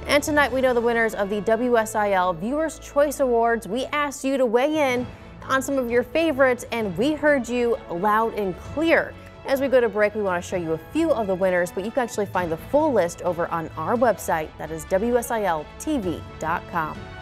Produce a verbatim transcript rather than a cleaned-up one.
And tonight we know the winners of the W S I L Viewers' Choice Awards. We asked you to weigh in on some of your favorites, and we heard you loud and clear. As we go to break, we want to show you a few of the winners, but you can actually find the full list over on our website. That is W S I L T V dot com.